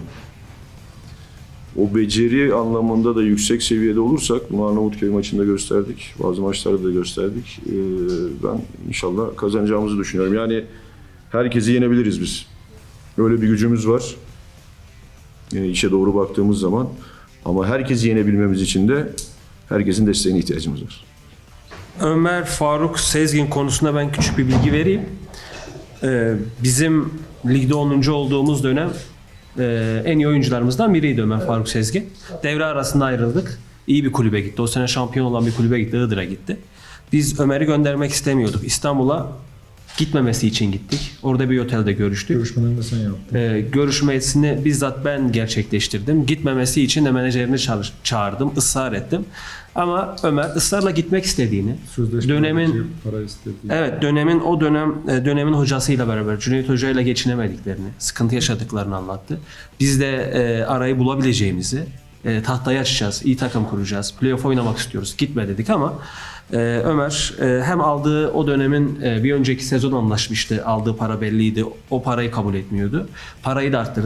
Speaker 2: O beceri anlamında da yüksek seviyede olursak, bunu Arnavutköy maçında gösterdik, bazı maçlarda da gösterdik. Ee, ben inşallah kazanacağımızı düşünüyorum. Yani herkesi yenebiliriz biz. Öyle bir gücümüz var. Yani işe doğru baktığımız zaman. Ama herkesi yenebilmemiz için de herkesin desteğine ihtiyacımız var.
Speaker 4: Ömer Faruk Sezgin konusunda ben küçük bir bilgi vereyim. Ee, bizim ligde onuncu olduğumuz dönem Ee, en iyi oyuncularımızdan biriydi Ömer Faruk Sezgin. Devre arasında ayrıldık. İyi bir kulübe gitti. O sene şampiyon olan bir kulübe gitti. Iğdır'a gitti. Biz Ömer'i göndermek istemiyorduk. İstanbul'a gitmemesi için gittik. Orada bir otelde görüştük.
Speaker 1: Görüşmelerini sen yaptın.
Speaker 4: Ee, görüşmesini bizzat ben gerçekleştirdim. Gitmemesi için de menajerini çalış- çağırdım. Israr ettim. Ama Ömer ısrarla gitmek istediğini,
Speaker 1: Sözleşme
Speaker 4: dönemin
Speaker 1: para istediğini.
Speaker 4: evet dönemin o dönem dönemin hocasıyla beraber Cüneyt Hoca ile geçinemediklerini, sıkıntı yaşadıklarını anlattı. Biz de e, arayı bulabileceğimizi, e, tahtayı açacağız, iyi takım kuracağız, playoff oynamak istiyoruz. Gitme dedik ama e, Ömer e, hem aldığı o dönemin e, bir önceki sezon anlaşmıştı, aldığı para belliydi, o parayı kabul etmiyordu. Parayı da arttırdık.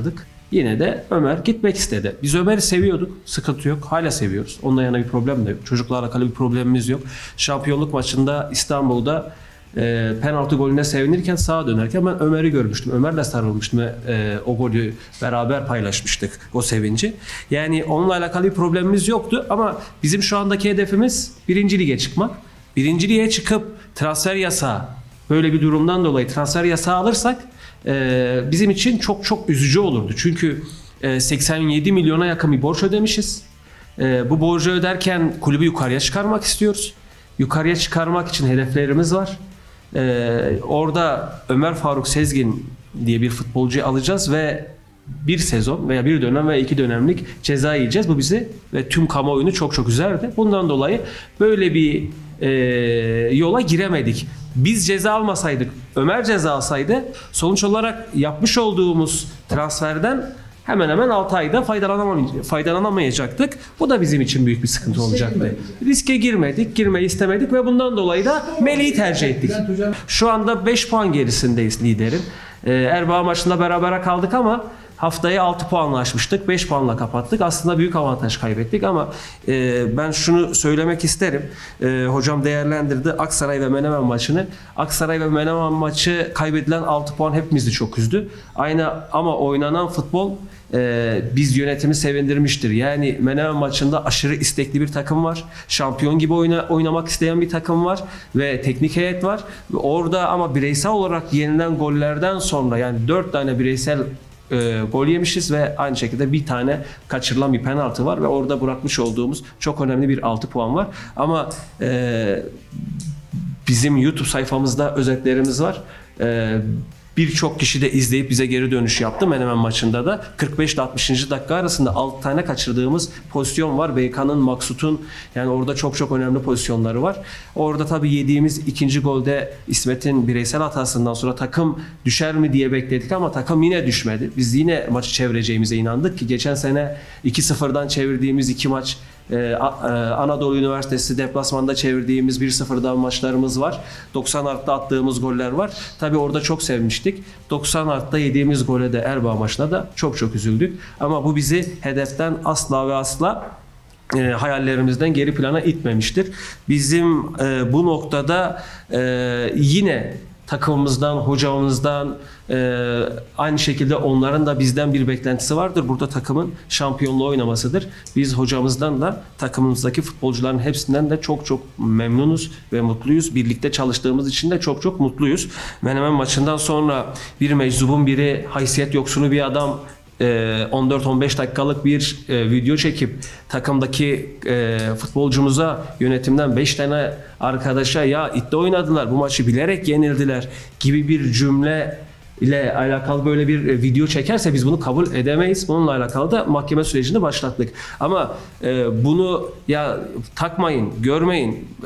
Speaker 4: yine de Ömer gitmek istedi. Biz Ömer'i seviyorduk. Sıkıntı yok. Hala seviyoruz. Onunla yana bir problem de yok. Çocukla alakalı bir problemimiz yok. Şampiyonluk maçında İstanbul'da e, penaltı golüne sevinirken sağa dönerken ben Ömer'i görmüştüm. Ömer'le sarılmıştım ve e, o golü beraber paylaşmıştık, o sevinci. Yani onunla alakalı bir problemimiz yoktu ama bizim şu andaki hedefimiz birinci lige çıkmak. Birinci lige çıkıp transfer yasağı, böyle bir durumdan dolayı transfer yasağı alırsak e, bizim için çok çok üzücü olurdu. Çünkü e, seksen yedi milyona yakın bir borç ödemişiz. E, bu borcu öderken kulübü yukarıya çıkarmak istiyoruz. Yukarıya çıkarmak için hedeflerimiz var. Ee, orada Ömer Faruk Sezgin diye bir futbolcuyu alacağız ve bir sezon veya bir dönem veya iki dönemlik ceza yiyeceğiz. Bu bizi ve tüm kamuoyunu çok çok üzerdi. Bundan dolayı böyle bir e, yola giremedik. Biz ceza almasaydık, Ömer ceza alsaydı sonuç olarak yapmış olduğumuz transferden hemen hemen altı ayda faydalanamay- faydalanamayacaktık. Bu da bizim için büyük bir sıkıntı olacaktı. Riske girmedik, girmeyi istemedik ve bundan dolayı da Melih'i tercih ettik. Şu anda beş puan gerisindeyiz liderin. Ee, Erbaa maçında berabere kaldık ama haftaya altı puanla açmıştık. beş puanla kapattık. Aslında büyük avantaj kaybettik ama e, ben şunu söylemek isterim. E, hocam değerlendirdi Aksaray ve Menemen maçını. Aksaray ve Menemen maçı kaybedilen altı puan hepimizi çok üzdü. Aynı ama oynanan futbol e, biz yönetimi sevindirmiştir. Yani Menemen maçında aşırı istekli bir takım var. Şampiyon gibi oyna, oynamak isteyen bir takım var ve teknik heyet var. Ve orada ama bireysel olarak yenilen gollerden sonra yani dört tane bireysel E, gol yemişiz ve aynı şekilde bir tane kaçırılan bir penaltı var ve orada bırakmış olduğumuz çok önemli bir altı puan var. Ama e, bizim YouTube sayfamızda özetlerimiz var. E, Birçok kişi de izleyip bize geri dönüş yaptı Menemen maçında da. kırk beş ile altmışıncı dakika arasında altı tane kaçırdığımız pozisyon var. Beykan'ın, Maksut'un yani orada çok çok önemli pozisyonları var. Orada tabii yediğimiz ikinci golde İsmet'in bireysel hatasından sonra takım düşer mi diye bekledik ama takım yine düşmedi. Biz yine maçı çevireceğimize inandık ki geçen sene iki sıfırdan çevirdiğimiz iki maç, Ee, Anadolu Üniversitesi deplasmanda çevirdiğimiz bir sıfırdan maçlarımız var. doksan artıda attığımız goller var. Tabii orada çok sevmiştik. doksan artıda yediğimiz gole de Erbaa maçına da çok çok üzüldük. Ama bu bizi hedeften asla ve asla e, hayallerimizden geri plana itmemiştir. Bizim e, bu noktada e, yine takımımızdan, hocamızdan e, aynı şekilde onların da bizden bir beklentisi vardır. Burada takımın şampiyonluğu oynamasıdır. Biz hocamızdan da takımımızdaki futbolcuların hepsinden de çok çok memnunuz ve mutluyuz. Birlikte çalıştığımız için de çok çok mutluyuz. Menemen maçından sonra bir meczubun biri haysiyet yoksunu bir adam on dört on beş dakikalık bir e, video çekip takımdaki e, futbolcumuza yönetimden beş tane arkadaşa ya iddia oynadılar bu maçı bilerek yenildiler gibi bir cümle ile alakalı böyle bir e, video çekerse biz bunu kabul edemeyiz. Bununla alakalı da mahkeme sürecini başlattık. Ama e, bunu ya takmayın, görmeyin, e,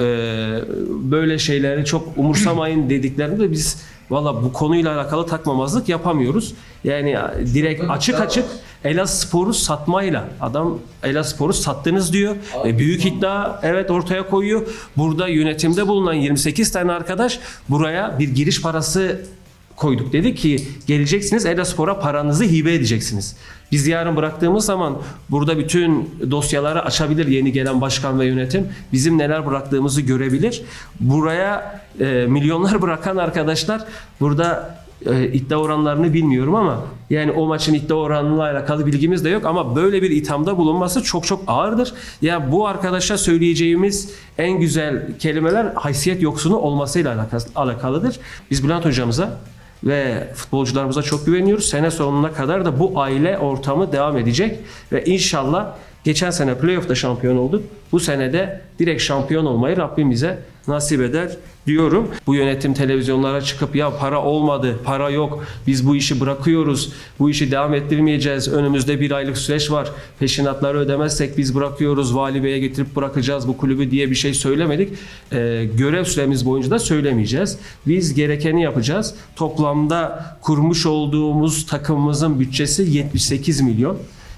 Speaker 4: böyle şeyleri çok umursamayın dediklerinde biz valla bu konuyla alakalı takmamazlık yapamıyoruz. Yani direkt açık açık Elazığspor'u satmayla adam Elazığspor'u sattınız diyor. E, büyük iddia evet ortaya koyuyor. Burada yönetimde bulunan yirmi sekiz tane arkadaş buraya bir giriş parası koyduk. Dedi ki geleceksiniz Elazığspor'a paranızı hibe edeceksiniz. Biz yarın bıraktığımız zaman burada bütün dosyaları açabilir yeni gelen başkan ve yönetim. Bizim neler bıraktığımızı görebilir. Buraya e, milyonlar bırakan arkadaşlar burada e, iddia oranlarını bilmiyorum ama yani o maçın iddia oranıyla alakalı bilgimiz de yok ama böyle bir ithamda bulunması çok çok ağırdır. Ya bu arkadaşa söyleyeceğimiz en güzel kelimeler haysiyet yoksunu olmasıyla alakalıdır. Biz Bülent hocamıza ve futbolcularımıza çok güveniyoruz. Sene sonuna kadar da bu aile ortamı devam edecek ve inşallah geçen sene playoff'ta şampiyon olduk. Bu sene de direkt şampiyon olmayı Rabbim bize nasip eder diyorum. Bu yönetim televizyonlara çıkıp ya para olmadı, para yok, biz bu işi bırakıyoruz, bu işi devam ettirmeyeceğiz, önümüzde bir aylık süreç var, peşinatları ödemezsek biz bırakıyoruz, vali beye getirip bırakacağız bu kulübü diye bir şey söylemedik. Ee, görev süremiz boyunca da söylemeyeceğiz. Biz gerekeni yapacağız. Toplamda kurmuş olduğumuz takımımızın bütçesi yetmiş sekiz milyon.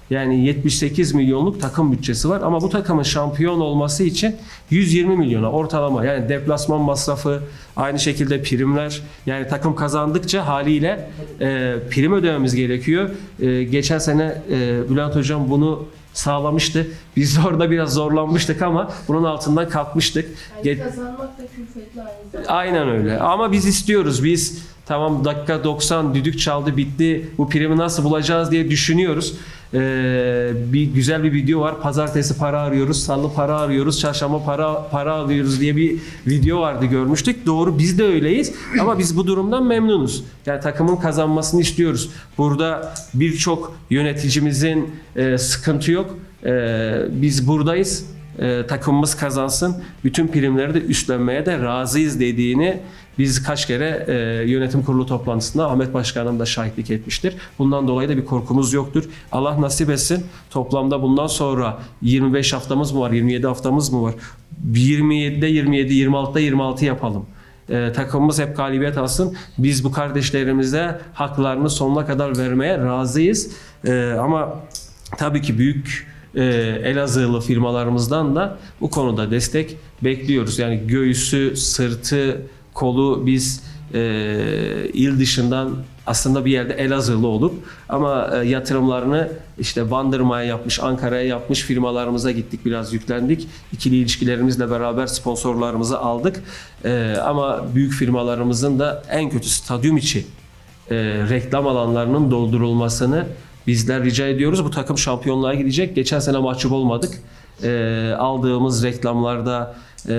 Speaker 4: Yani yetmiş sekiz milyonluk takım bütçesi var ama bu takımın şampiyon olması için yüz yirmi milyona ortalama, yani deplasman masrafı, aynı şekilde primler, yani takım kazandıkça haliyle e, prim ödememiz gerekiyor. E, geçen sene e, Bülent Hocam bunu sağlamıştı. Biz de orada biraz zorlanmıştık ama bunun altından kalkmıştık.
Speaker 3: Yani kazanmak da külfetli aynı zamanda.
Speaker 4: Aynen öyle. Ama biz istiyoruz. Biz tamam dakika doksan düdük çaldı bitti. Bu primi nasıl bulacağız diye düşünüyoruz. Ee, bir güzel bir video var. Pazartesi para arıyoruz, salı para arıyoruz, çarşamba para para alıyoruz diye bir video vardı, görmüştük. Doğru, biz de öyleyiz. Ama biz bu durumdan memnunuz. Yani takımın kazanmasını istiyoruz. Burada birçok yöneticimizin e, sıkıntı yok. E, biz buradayız. E, takımımız kazansın. Bütün primleri de üstlenmeye de razıyız dediğini biz kaç kere e, yönetim kurulu toplantısında Ahmet Başkanım da şahitlik etmiştir. Bundan dolayı da bir korkumuz yoktur. Allah nasip etsin. Toplamda bundan sonra yirmi beş haftamız mı var, yirmi yedi haftamız mı var? yirmi yedide yirmi yedi, yirmi altıda yirmi altı yapalım. E, takımımız hep galibiyet alsın. Biz bu kardeşlerimize haklarını sonuna kadar vermeye razıyız. E, ama tabii ki büyük e, Elazığlı firmalarımızdan da bu konuda destek bekliyoruz. Yani göğüsü, sırtı, kolu biz e, il dışından aslında bir yerde Elazığlı olup ama e, yatırımlarını işte Bandırma'ya yapmış, Ankara'ya yapmış firmalarımıza gittik, biraz yüklendik. İkili ilişkilerimizle beraber sponsorlarımızı aldık. E, ama büyük firmalarımızın da en kötü stadyum içi e, reklam alanlarının doldurulmasını bizler rica ediyoruz. Bu takım şampiyonluğa gidecek. Geçen sene mahcup olmadık. E, aldığımız reklamlarda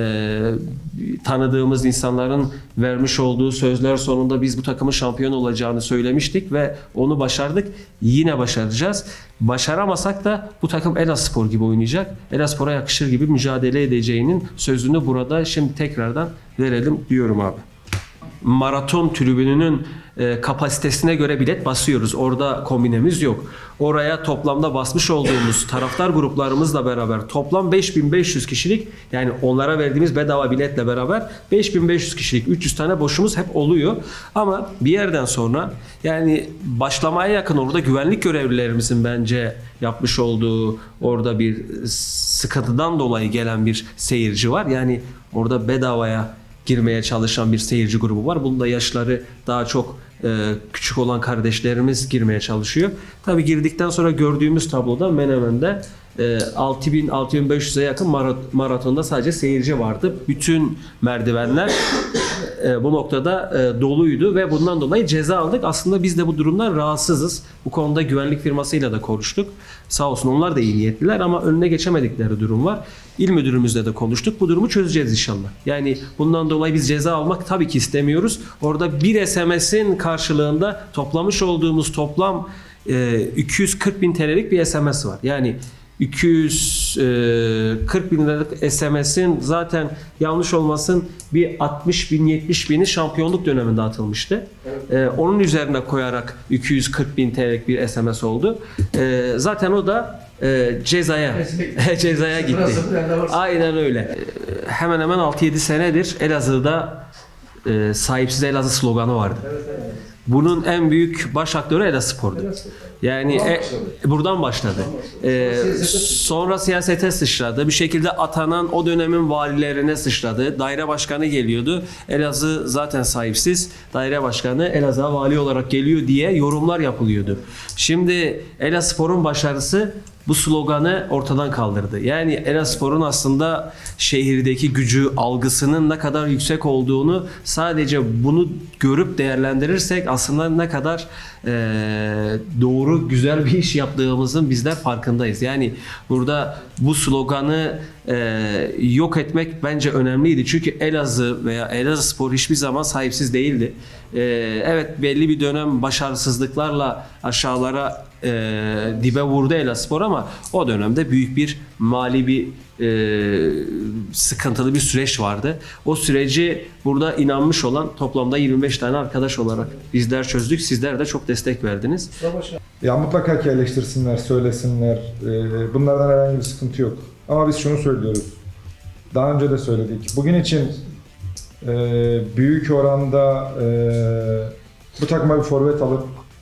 Speaker 4: e, tanıdığımız insanların vermiş olduğu sözler sonunda biz bu takımın şampiyon olacağını söylemiştik ve onu başardık. Yine başaracağız. Başaramasak da bu takım Elazığspor gibi oynayacak. Elazığspor'a yakışır gibi mücadele edeceğinin sözünü burada şimdi tekrardan verelim diyorum abi. Maraton tribününün e, kapasitesine göre bilet basıyoruz. Orada kombinemiz yok. Oraya toplamda basmış olduğumuz taraftar gruplarımızla beraber toplam beş bin beş yüz kişilik, yani onlara verdiğimiz bedava biletle beraber beş bin beş yüz kişilik üç yüz tane boşumuz hep oluyor. Ama bir yerden sonra yani başlamaya yakın orada güvenlik görevlilerimizin bence yapmış olduğu orada bir sıkıntıdan dolayı gelen bir seyirci var. Yani orada bedavaya girmeye çalışan bir seyirci grubu var. Bunda yaşları daha çok e, küçük olan kardeşlerimiz girmeye çalışıyor. Tabii girdikten sonra gördüğümüz tabloda Menemen'de e, altı bin altı bin beş yüze yakın maratonda sadece seyirci vardı. Bütün merdivenler e, bu noktada e, doluydu ve bundan dolayı ceza aldık. Aslında biz de bu durumdan rahatsızız. Bu konuda güvenlik firmasıyla da konuştuk. Sağ olsun onlar da iyi niyetliler ama önüne geçemedikleri durum var. İl müdürümüzle de konuştuk. Bu durumu çözeceğiz inşallah. Yani bundan dolayı biz ceza almak tabii ki istemiyoruz. Orada bir S M S'in karşılığında toplamış olduğumuz toplam e, iki yüz kırk bin T L'lik bir S M S var. Yani iki yüz kırk bin liralık S M S'in zaten yanlış olmasın bir altmış bin yetmiş bini şampiyonluk döneminde atılmıştı. Evet. Ee, onun üzerine koyarak iki yüz kırk bin T L'lik bir S M S oldu. Ee, zaten o da e, cezaya cezaya gitti. Aynen öyle. Ee, hemen hemen altı yedi senedir Elazığ'da e, sahipsiz Elazığ sloganı vardı. Evet, evet. Bunun en büyük baş aktörü Elazığspor'du. Yani buradan, e, başladı. buradan başladı. Ee, sonra siyasete sıçradı. Bir şekilde atanan o dönemin valilerine sıçradı. Daire başkanı geliyordu. Elazığ zaten sahipsiz. Daire başkanı Elazığ'a vali olarak geliyor diye yorumlar yapılıyordu. Şimdi Elazığspor'un başarısı bu sloganı ortadan kaldırdı. Yani Elazığspor'un aslında şehirdeki gücü, algısının ne kadar yüksek olduğunu sadece bunu görüp değerlendirirsek aslında ne kadar e, doğru, güzel bir iş yaptığımızın bizler farkındayız. Yani burada bu sloganı e, yok etmek bence önemliydi. Çünkü Elazığ veya Elazığspor hiçbir zaman sahipsiz değildi. E, evet belli bir dönem başarısızlıklarla aşağılara e, dibe vurdu Elazığspor ama o dönemde büyük bir mali bir e, sıkıntılı bir süreç vardı. O süreci burada inanmış olan toplamda yirmi beş tane arkadaş olarak bizler çözdük. Sizler de çok destek verdiniz.
Speaker 1: Ya mutlaka ki eleştirsinler, söylesinler. Bunlardan herhangi bir sıkıntı yok. Ama biz şunu söylüyoruz. Daha önce de söyledik. Bugün için büyük oranda bu takıma bir forvet alıp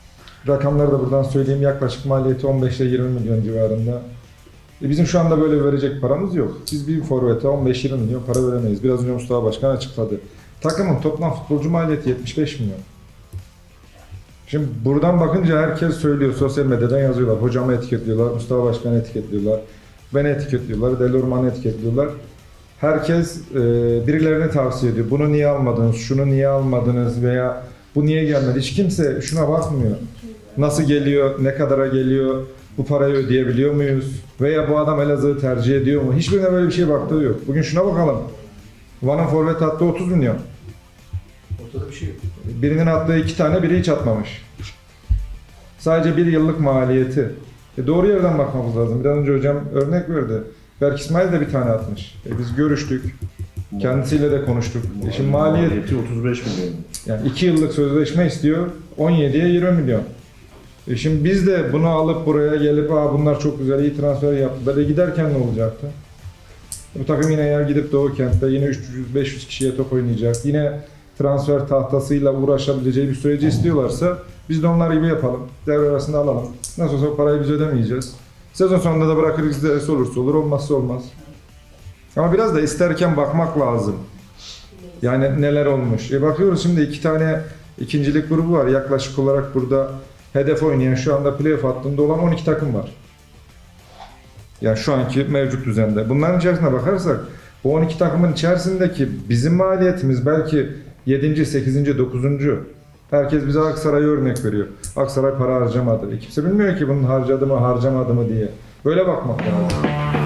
Speaker 1: Rakamları da buradan söyleyeyim. Yaklaşık maliyeti on beş ile yirmi milyon civarında. E bizim şu anda böyle verecek paramız yok. Biz bir forvete on beş yirmi milyon para veremeyiz. Biraz önce Mustafa Başkan açıkladı. Takımın toplam futbolcu maliyeti yetmiş beş milyon. Şimdi buradan bakınca herkes söylüyor, sosyal medyadan yazıyorlar. Hocamı etiketliyorlar, Mustafa Başkan'ı etiketliyorlar, beni etiketliyorlar, Delorman'ı etiketliyorlar. Herkes e, birilerine tavsiye ediyor. Bunu niye almadınız, şunu niye almadınız veya bu niye gelmedi? Hiç kimse şuna bakmıyor. Nasıl geliyor, ne kadara geliyor, bu parayı ödeyebiliyor muyuz? Veya bu adam Elazığ'ı tercih ediyor mu? Hiçbirine böyle bir şey baktığı yok. Bugün şuna bakalım. Van'ın forvet hattı otuz milyon.
Speaker 5: Ortada bir şey yok.
Speaker 1: Birinin attığı iki tane, biri hiç atmamış. Sadece bir yıllık maliyeti. E doğru yerden bakmamız lazım. Biraz önce hocam örnek verdi. Berk İsmail de bir tane atmış. E biz görüştük. Kendisiyle de konuştuk. E şimdi maliyet,
Speaker 2: Maliyeti otuz beş milyon.
Speaker 1: yani iki yıllık sözleşme istiyor. on yediye yirmi milyon. E şimdi biz de bunu alıp buraya gelip Aa, bunlar çok güzel, iyi transfer yaptı. Böyle giderken ne olacaktı? Bu takım yine yer gidip Doğu Kent'te yine üç yüz beş yüz kişiye top oynayacak. Yine transfer tahtasıyla uğraşabileceği bir süreci istiyorlarsa biz de onlar gibi yapalım. Devre arasında alalım. Nasıl olsa parayı biz ödemeyeceğiz. Sezon sonunda da bırakırız, izleriz, olursa olur, olmazsa olmaz. Ama biraz da isterken bakmak lazım. Yani neler olmuş. E bakıyoruz şimdi iki tane ikincilik grubu var. Yaklaşık olarak burada hedef oynayan, şu anda playoff hattında olan on iki takım var. Yani şu anki mevcut düzende. Bunların içerisine bakarsak bu on iki takımın içerisindeki bizim maliyetimiz belki yedinci, sekizinci, dokuzuncu Herkes bize Aksaray'a örnek veriyor. Aksaray para harcamadı. E kimse bilmiyor ki bunun harcadı mı harcamadı mı diye. Böyle bakmak lazım.